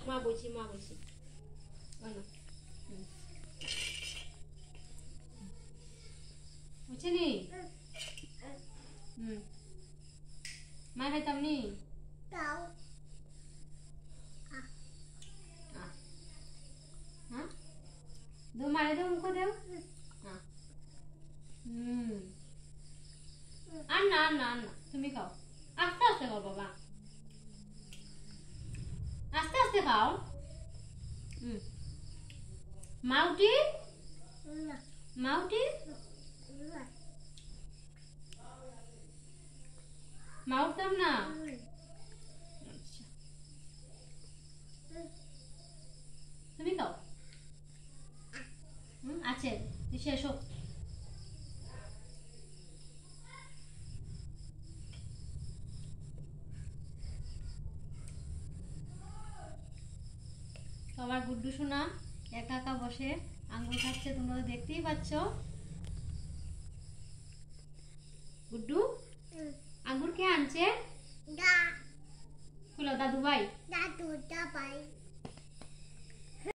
মা বলছি বুঝছিনি মা খাইতাম নি হ্যাঁ দু মারে দে মুখ দেও আর না তুমি খাও আস্তে আস্তে খাও বাবা আস্তে আস্তে খাও মাউটি মাউটাম না তুমি খাও আছে শেষ হোক আমার গুড্ডু সোনা একা একা বসে আঙ্গুর খাচ্ছে, তোমরা তো দেখতেই পাচ্ছ। গুড্ডু আঙ্গুর কে আনছে? খুলো দাদু ভাই।